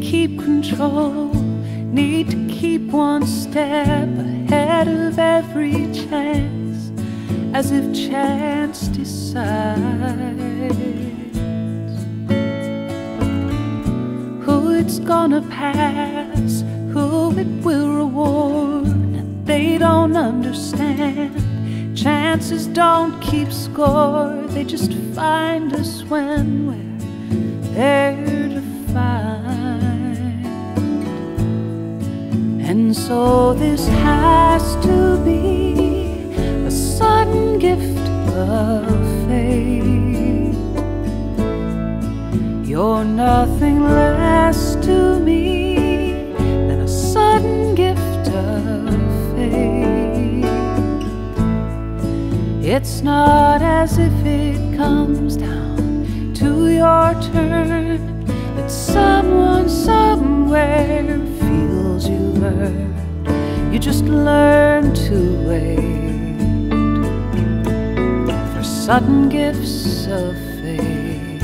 keep control, need to keep one step ahead of every chance, as if chance decides who it's gonna pass, who it will reward. They don't understand. Chances don't keep score, they just find us when we're there to find. And so this has to be a sudden gift of fate. You're nothing less to me than a sudden gift of fate. It's not as if it comes down to your turn, that someone somewhere feels you've earned. You just learn to wait for sudden gifts of fate.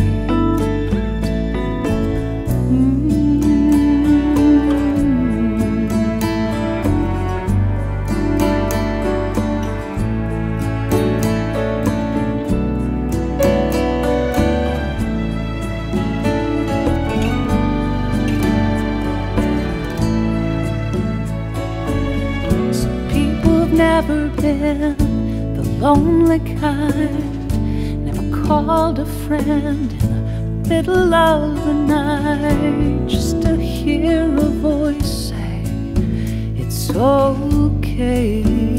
Never been the lonely kind, never called a friend in the middle of the night, just to hear a voice say it's okay.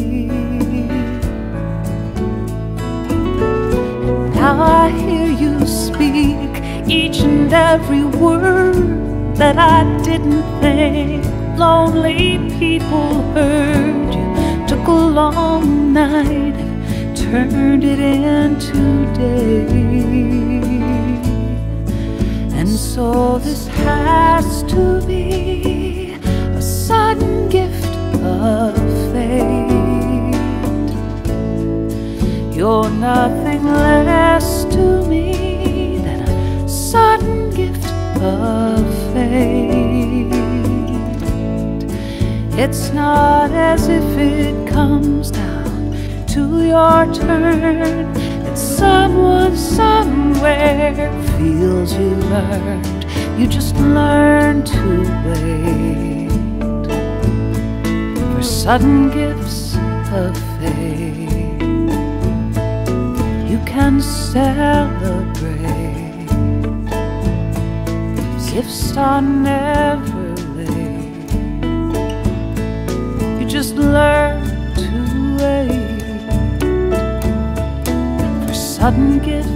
And now I hear you speak each and every word that I didn't think lonely people heard. You took a long night and turned it into day. And so this has to be a sudden gift of fate. You're nothing less to me than a sudden gift of fate. It's not as if it comes down to your turn, that someone somewhere feels you learned. You just learn to wait for sudden gifts of fate. You can celebrate as if star never. Just learn to wait for sudden gifts